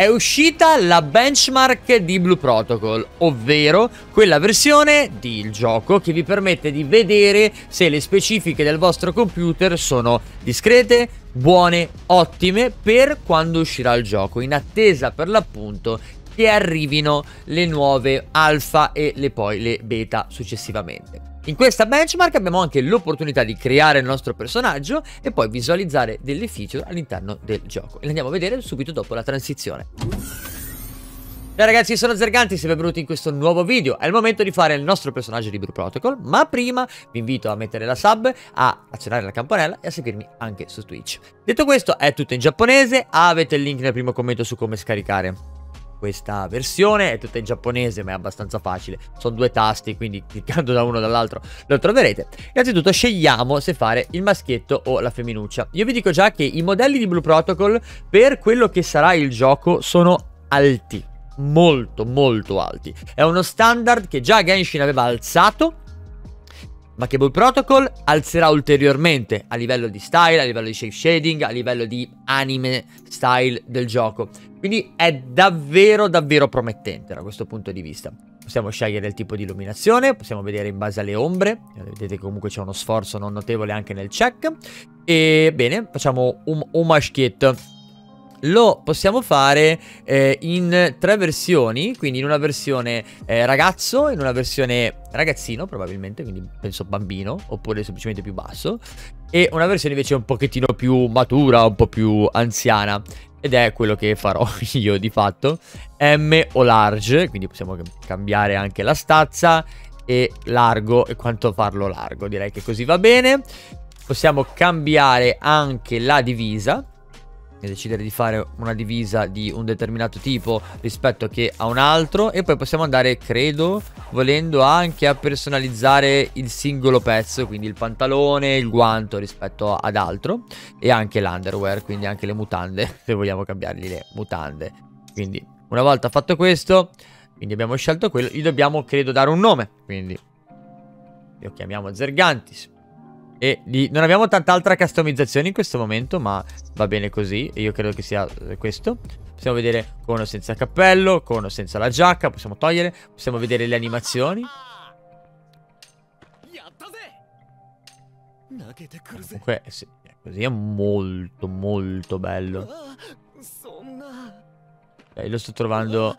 è uscita la benchmark di Blue Protocol, ovvero quella versione del gioco che vi permette di vedere se le specifiche del vostro computer sono discrete, buone, ottime per quando uscirà il gioco, in attesa per l'appunto che arrivino le nuove alfa e poi le beta successivamente. In questa benchmark abbiamo anche l'opportunità di creare il nostro personaggio e poi visualizzare delle feature all'interno del gioco. E le andiamo a vedere subito dopo la transizione. Ciao ragazzi, sono Zergantis e benvenuti in questo nuovo video. È il momento di fare il nostro personaggio di Blue Protocol, ma prima vi invito a mettere la sub, a azionare la campanella e a seguirmi anche su Twitch. Detto questo, è tutto in giapponese, avete il link nel primo commento su come scaricare questa versione, è tutta in giapponese ma è abbastanza facile, sono due tasti, quindi cliccando da uno dall'altro lo troverete. Innanzitutto scegliamo se fare il maschietto o la femminuccia. Io vi dico già che i modelli di Blue Protocol per quello che sarà il gioco sono alti, molto molto alti. È uno standard che già Genshin aveva alzato, ma che Blue Protocol alzerà ulteriormente a livello di style, a livello di shape shading, a livello di anime style del gioco. Quindi è davvero davvero promettente da questo punto di vista. Possiamo scegliere il tipo di illuminazione, possiamo vedere in base alle ombre. Vedete che comunque c'è uno sforzo non notevole anche nel check. E bene, facciamo un maschietto. Lo possiamo fare in tre versioni, quindi in una versione ragazzo, in una versione ragazzino probabilmente, quindi penso bambino, oppure semplicemente più basso, e una versione invece un pochettino più matura, un po' più anziana, ed è quello che farò io di fatto, M o large, quindi possiamo cambiare anche la stazza e largo e quanto farlo largo, direi che così va bene. Possiamo cambiare anche la divisa e decidere di fare una divisa di un determinato tipo rispetto che a un altro, e poi possiamo andare, credo, volendo anche a personalizzare il singolo pezzo, quindi il pantalone, il guanto rispetto ad altro, e anche l'underwear, quindi anche le mutande, se vogliamo cambiargli le mutande. Quindi una volta fatto questo, quindi abbiamo scelto quello, gli dobbiamo, credo, dare un nome, quindi lo chiamiamo Zergantis. E non abbiamo tanta altra customizzazione in questo momento, ma va bene così. E io credo che sia questo. Possiamo vedere con o senza cappello, con o senza la giacca. Possiamo togliere. Possiamo vedere le animazioni. Comunque sì, così è molto molto bello. Lo sto trovando.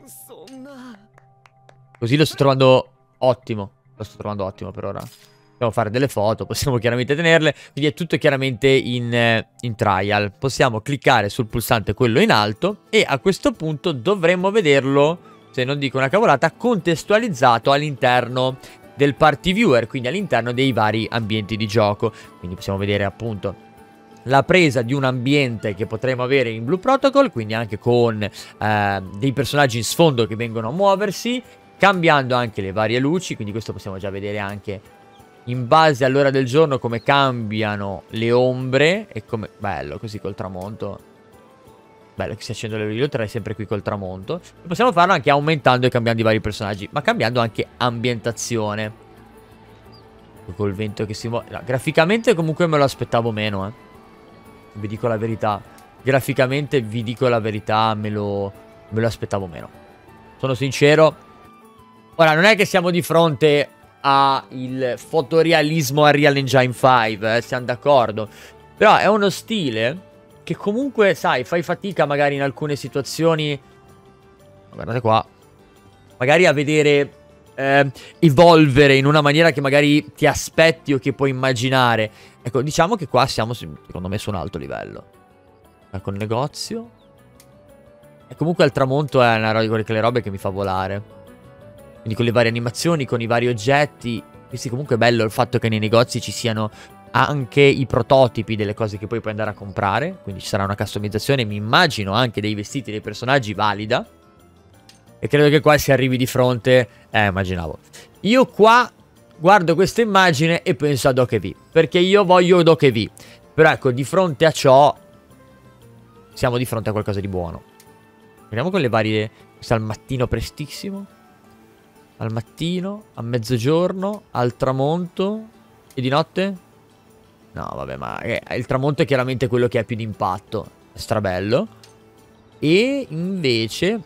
Così lo sto trovando ottimo. Lo sto trovando ottimo per ora. Possiamo fare delle foto, possiamo chiaramente tenerle, quindi è tutto chiaramente in trial. Possiamo cliccare sul pulsante quello in alto e a questo punto dovremmo vederlo, se non dico una cavolata, contestualizzato all'interno del party viewer, quindi all'interno dei vari ambienti di gioco. Quindi possiamo vedere appunto la presa di un ambiente che potremo avere in Blue Protocol, quindi anche con dei personaggi in sfondo che vengono a muoversi, cambiando anche le varie luci, quindi questo possiamo già vedere anche in base all'ora del giorno come cambiano le ombre e come... Bello, così col tramonto. Bello che si accendono le luci, io terrei sempre qui col tramonto. E possiamo farlo anche aumentando e cambiando i vari personaggi, ma cambiando anche ambientazione. Col vento che si muove... No, graficamente comunque me lo aspettavo meno, vi dico la verità. Graficamente, vi dico la verità, me lo aspettavo meno. Sono sincero. Ora, non è che siamo di fronte il fotorealismo a Real Engine 5, siamo d'accordo. Però è uno stile che comunque, sai, fai fatica magari in alcune situazioni. Guardate qua. Magari a vedere evolvere in una maniera che magari ti aspetti o che puoi immaginare. Ecco, diciamo che qua siamo, secondo me, su un alto livello. Ecco il negozio. E comunque al tramonto è una di quelle robe che mi fa volare. Quindi con le varie animazioni, con i vari oggetti. Quindi comunque è bello il fatto che nei negozi ci siano anche i prototipi delle cose che poi puoi andare a comprare. Quindi ci sarà una customizzazione, mi immagino, anche dei vestiti dei personaggi valida. E credo che qua si arrivi di fronte... immaginavo. Io qua guardo questa immagine e penso a Dokev, perché io voglio Dokev. Però ecco, di fronte a ciò siamo di fronte a qualcosa di buono. Vediamo con le varie... Questo al mattino prestissimo. Al mattino, a mezzogiorno, al tramonto. E di notte? No, vabbè, ma il tramonto è chiaramente quello che ha più d'impatto. È strabello. E invece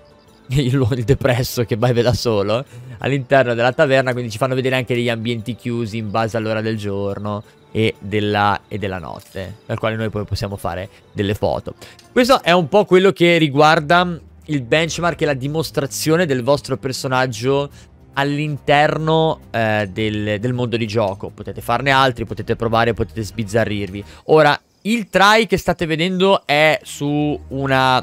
il depresso che beve da solo all'interno della taverna, quindi ci fanno vedere anche degli ambienti chiusi in base all'ora del giorno e della notte, dal quale noi poi possiamo fare delle foto. Questo è un po' quello che riguarda il benchmark e la dimostrazione del vostro personaggio all'interno del mondo di gioco. Potete farne altri, potete provare, potete sbizzarrirvi. Ora, il try che state vedendo è su una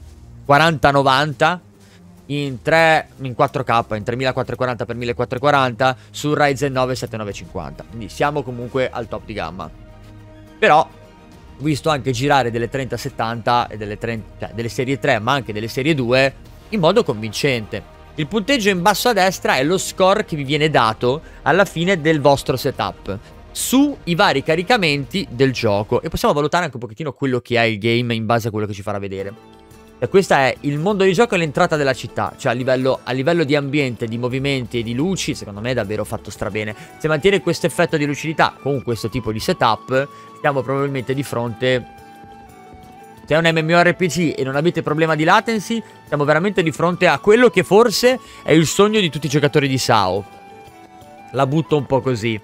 4090 in 4K, in 3440x1440 su Ryzen 9 7950. Quindi siamo comunque al top di gamma. Però ho visto anche girare delle 3070 e delle serie 3, ma anche delle serie 2 in modo convincente. Il punteggio in basso a destra è lo score che vi viene dato alla fine del vostro setup sui vari caricamenti del gioco, e possiamo valutare anche un pochettino quello che è il game in base a quello che ci farà vedere. E questo è il mondo di gioco e l'entrata della città, cioè a livello di ambiente, di movimenti e di luci, secondo me è davvero fatto strabene. Se mantiene questo effetto di lucidità con questo tipo di setup, siamo probabilmente di fronte, se è un MMORPG e non avete problema di latency, siamo veramente di fronte a quello che forse è il sogno di tutti i giocatori di SAO. La butto un po' così.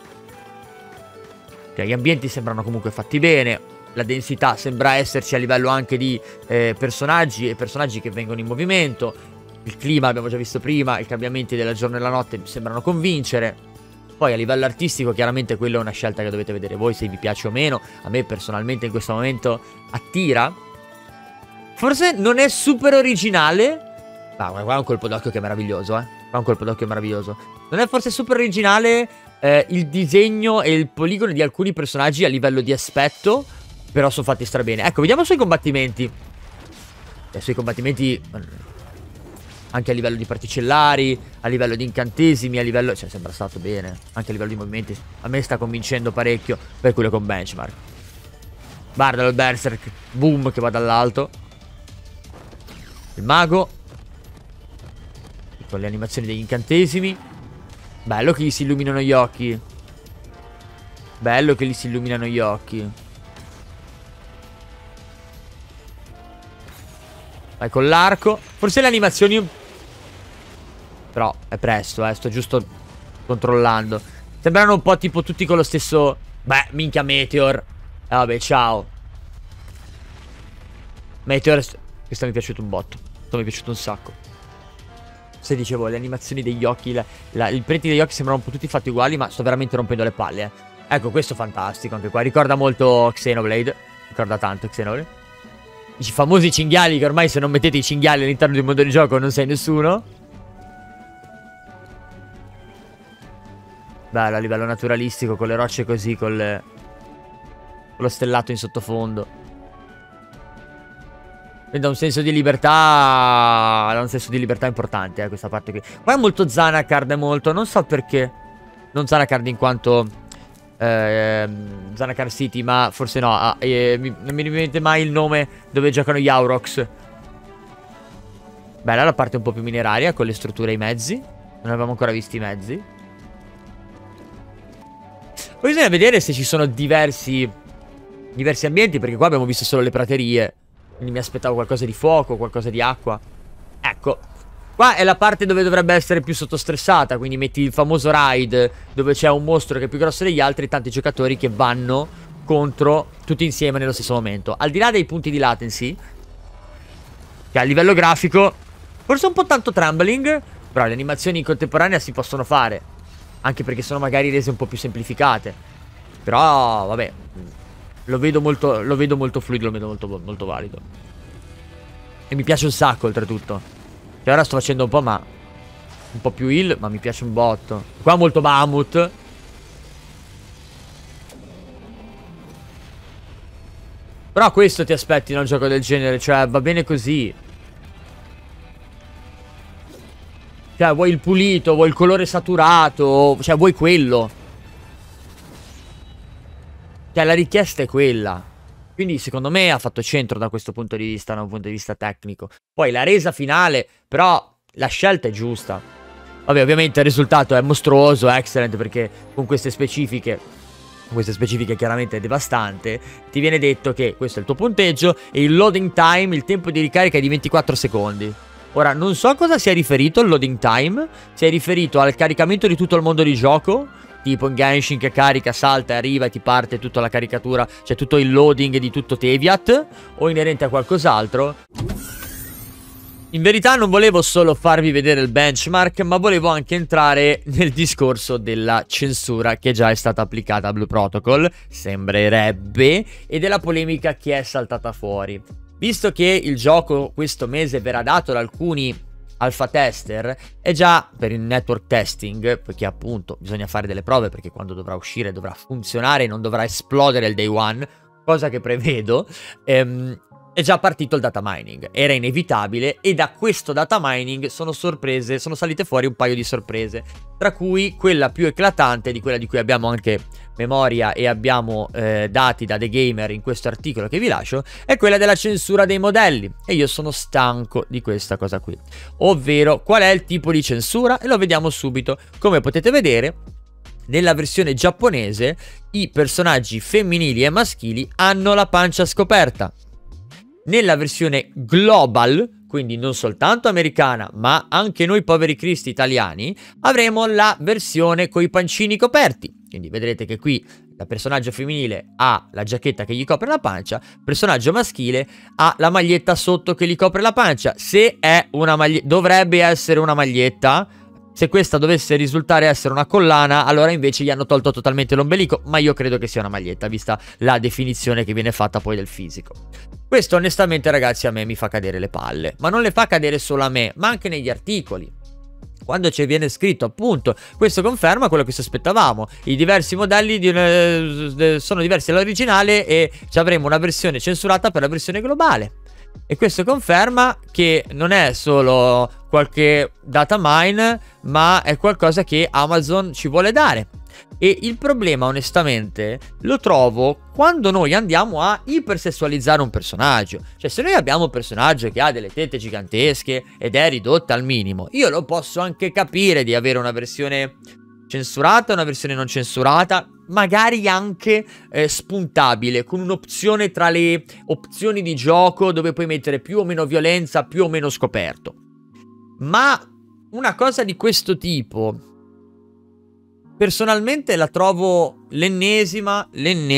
Cioè, gli ambienti sembrano comunque fatti bene. La densità sembra esserci a livello anche di personaggi e personaggi che vengono in movimento. Il clima abbiamo già visto prima, i cambiamenti della giorno e della notte sembrano convincere. Poi a livello artistico chiaramente quello è una scelta che dovete vedere voi se vi piace o meno. A me personalmente in questo momento attira. Forse non è super originale. Ma qua è un colpo d'occhio che è meraviglioso, Qua è un colpo d'occhio meraviglioso. Non è forse super originale il disegno e il poligono di alcuni personaggi a livello di aspetto, però sono fatti strabene. Ecco, vediamo sui combattimenti. Sui combattimenti anche a livello di particellari, a livello di incantesimi, a livello, cioè sembra stato bene. Anche a livello di movimenti a me sta convincendo parecchio per quello con benchmark. Guardalo il berserk, boom, che va dall'alto. Il mago con le animazioni degli incantesimi. Bello che gli si illuminano gli occhi. Bello che gli si illuminano gli occhi. Vai con l'arco. Forse le animazioni, però è presto, sto giusto controllando. Sembrano un po' tipo tutti con lo stesso. Beh, minchia Meteor. Vabbè, ciao. Meteor. Questo mi è piaciuto un botto. Questo mi è piaciuto un sacco. Se dicevo, le animazioni degli occhi, il preti degli occhi sembrano un po' tutti fatti uguali, ma sto veramente rompendo le palle, Ecco, questo è fantastico anche qua. Ricorda molto Xenoblade. Ricorda tanto Xenoblade. I famosi cinghiali che ormai se non mettete i cinghiali all'interno di un mondo di gioco non sei nessuno. Bello a livello naturalistico, con le rocce così, con lo stellato in sottofondo. E dà un senso di libertà. Dà un senso di libertà importante, questa parte qui. Qua è molto Zanarkand, è molto. Non so perché. Non Zanarkand in quanto Zanarkand City, ma forse no. Non mi riviene mai il nome dove giocano gli Aurochs. Bella la parte un po' più mineraria con le strutture e i mezzi. Non avevamo ancora visto i mezzi. Poi bisogna vedere se ci sono diversi ambienti, perché qua abbiamo visto solo le praterie. Quindi mi aspettavo qualcosa di fuoco, qualcosa di acqua. Ecco, qua è la parte dove dovrebbe essere più sottostressata. Quindi metti il famoso raid, dove c'è un mostro che è più grosso degli altri e tanti giocatori che vanno contro tutti insieme nello stesso momento. Al di là dei punti di latency, che a livello grafico forse un po' tanto trembling, però le animazioni in contemporanea si possono fare, anche perché sono magari rese un po' più semplificate. Però vabbè, lo vedo molto fluido, lo vedo molto valido. E mi piace un sacco oltretutto. Che ora sto facendo un po', ma un po' più heal, ma mi piace un botto. Qua molto Bahamut. Però questo ti aspetti in un gioco del genere, cioè va bene così. Cioè vuoi il pulito, vuoi il colore saturato, cioè vuoi quello. Cioè la richiesta è quella. Quindi secondo me ha fatto centro da questo punto di vista, da un punto di vista tecnico. Poi la resa finale, però la scelta è giusta. Vabbè, ovviamente il risultato è mostruoso, excellent, perché con queste specifiche queste specifiche chiaramente è devastante, ti viene detto che questo è il tuo punteggio e il loading time, il tempo di ricarica è di 24 secondi. Ora, non so a cosa sia riferito il loading time, se è riferito al caricamento di tutto il mondo di gioco, tipo in Genshin che carica, salta, arriva e ti parte tutta la caricatura, cioè tutto il loading di tutto Teviat, o inerente a qualcos'altro. In verità non volevo solo farvi vedere il benchmark, ma volevo anche entrare nel discorso della censura che già è stata applicata a Blue Protocol, sembrerebbe, e della polemica che è saltata fuori. Visto che il gioco questo mese verrà dato da alcuni alpha tester, è già per il network testing, perché appunto bisogna fare delle prove, perché quando dovrà uscire dovrà funzionare e non dovrà esplodere il day one, cosa che prevedo, è già partito il data mining, era inevitabile, e da questo data mining sono salite fuori un paio di sorprese, tra cui quella più eclatante, di quella di cui abbiamo anche memoria e abbiamo dati da The Gamer in questo articolo che vi lascio, è quella della censura dei modelli, e io sono stanco di questa cosa qui, ovvero qual è il tipo di censura, e lo vediamo subito. Come potete vedere, nella versione giapponese i personaggi femminili e maschili hanno la pancia scoperta. Nella versione global, quindi non soltanto americana, ma anche noi poveri cristi italiani, avremo la versione con i pancini coperti. Quindi vedrete che qui il personaggio femminile ha la giacchetta che gli copre la pancia, il personaggio maschile ha la maglietta sotto che gli copre la pancia. Se è una maglietta, dovrebbe essere una maglietta. Se questa dovesse risultare essere una collana, allora invece gli hanno tolto totalmente l'ombelico, ma io credo che sia una maglietta, vista la definizione che viene fatta poi del fisico. Questo onestamente, ragazzi, a me mi fa cadere le palle, ma non le fa cadere solo a me, ma anche negli articoli. Quando ci viene scritto, appunto, questo conferma quello che sospettavamo. I diversi modelli sono diversi dall'originale e ci avremo una versione censurata per la versione globale. E questo conferma che non è solo qualche data mine, ma è qualcosa che Amazon ci vuole dare. E il problema, onestamente, lo trovo quando noi andiamo a ipersessualizzare un personaggio. Cioè, se noi abbiamo un personaggio che ha delle tette gigantesche ed è ridotta al minimo, io lo posso anche capire di avere una versione censurata, una versione non censurata, magari anche spuntabile, con un'opzione tra le opzioni di gioco dove puoi mettere più o meno violenza, più o meno scoperto. Ma una cosa di questo tipo, personalmente la trovo l'ennesima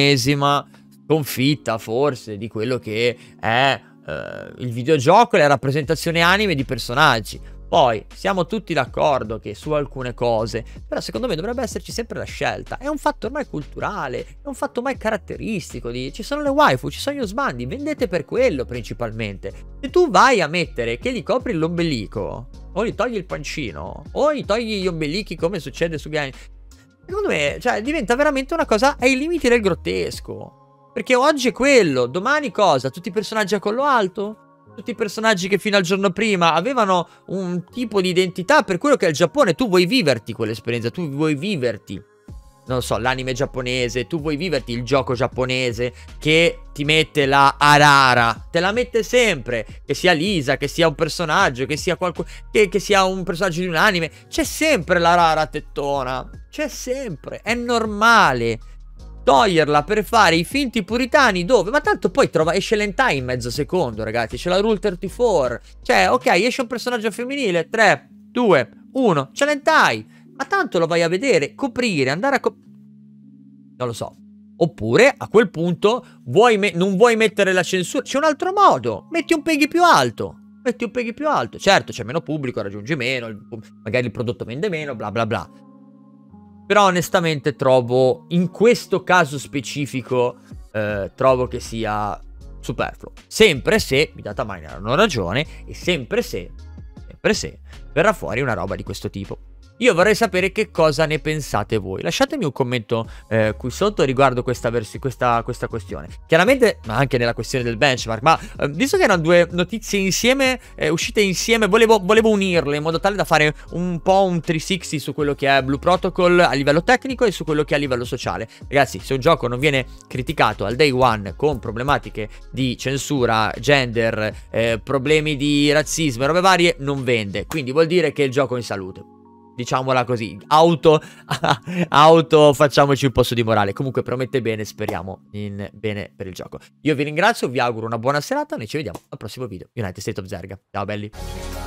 sconfitta forse di quello che è il videogioco e la rappresentazione anime di personaggi. Poi siamo tutti d'accordo che su alcune cose, però secondo me dovrebbe esserci sempre la scelta. È un fatto ormai culturale, è un fatto ormai caratteristico di ci sono le waifu, ci sono gli osbandi, vendete per quello principalmente. Se tu vai a mettere che gli copri l'ombelico, o gli togli il pancino, o gli togli gli ombelichi come succede su Game, secondo me, cioè, diventa veramente una cosa ai limiti del grottesco. Perché oggi è quello, domani cosa? Tutti i personaggi a collo alto? Tutti i personaggi che fino al giorno prima avevano un tipo di identità per quello che è il Giappone. Tu vuoi viverti quell'esperienza, tu vuoi viverti, non lo so, l'anime giapponese, tu vuoi viverti il gioco giapponese che ti mette la Arara, te la mette sempre, che sia Lisa, che sia un personaggio, che sia qualcuno, che sia un personaggio di un anime, c'è sempre la Arara tettona, c'è sempre, è normale. Toglierla per fare i finti puritani dove? Ma tanto poi esce l'hentai in mezzo secondo, ragazzi. C'è la Rule 34. Cioè, ok, esce un personaggio femminile. 3, 2, 1. C'è l'hentai. Ma tanto lo vai a vedere, coprire, andare a non lo so. Oppure, a quel punto, non vuoi mettere la censura. C'è un altro modo. Metti un peggy più alto. Metti un peggy più alto. Certo, c'è meno pubblico, raggiungi meno. Magari il prodotto vende meno, bla bla bla. Però onestamente trovo, in questo caso specifico, trovo che sia superfluo. Sempre se i data miner hanno ragione e sempre se verrà fuori una roba di questo tipo. Io vorrei sapere che cosa ne pensate voi. Lasciatemi un commento qui sotto riguardo questa questione. Chiaramente anche nella questione del benchmark. Ma visto che erano due notizie insieme, uscite insieme, volevo unirle in modo tale da fare un po' un 360 su quello che è Blue Protocol a livello tecnico e su quello che è a livello sociale. Ragazzi, se un gioco non viene criticato al day one con problematiche di censura, gender, problemi di razzismo e robe varie, non vende. Quindi vuol dire che il gioco è in salute. diciamola così, auto facciamoci un po' su di morale. Comunque promette bene, speriamo in bene per il gioco. Io vi ringrazio, vi auguro una buona serata, noi ci vediamo al prossimo video. United State of Zerga. Ciao belli.